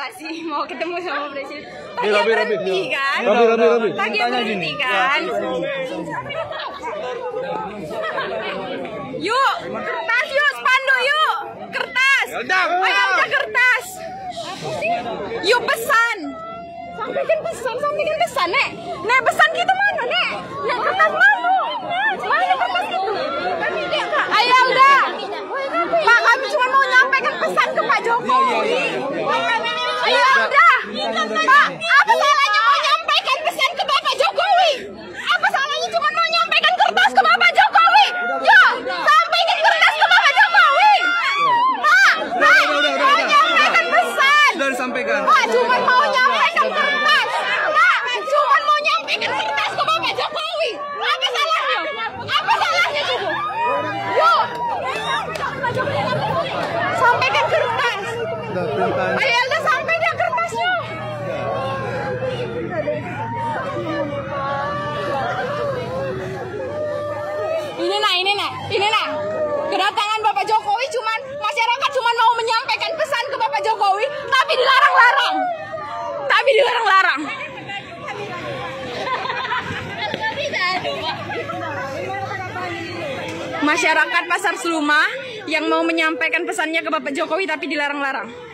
sih mau ketemu sama presiden. Tadi berhenti kan? Tadi berhenti kan? Yuk, kertas yuk, spanduk yuk, kertas. Ayo udah kertas. Yuk pesan. Sampaikan pesan, Nek. Nek pesan gitu mana, Nek? Nek kertas mana? Mana kertas itu? Ayo udah. Pak, kami cuma mau nyampaikan pesan ke Pak Jokowi. Ayo udah. Pak, apa salahnya mau nyampaikan pesan ke Bapak Jokowi? Apa salahnya cuma mau nyampaikan kertas ke Bapak Jokowi? Yo, sampaikan kertas ke Bapak Jokowi. Pak, mau nyampaikan pesan. Sudah disampaikan. Pak, cuma mau nyampaikan kertas. Pak, cuma mau nyampaikan kertas ke Bapak Jokowi. Apa salahnya? Apa salahnya coba? Yo, sampaikan kertas. Ayo udah sampaikan kertasnya. Ini nak. Kedatangan Bapak Jokowi cuman masyarakat cuman mau menyampaikan pesan ke Bapak Jokowi, tapi dilarang-larang. Masyarakat Pasar Seluma yang mau menyampaikan pesannya ke Bapak Jokowi tapi dilarang-larang.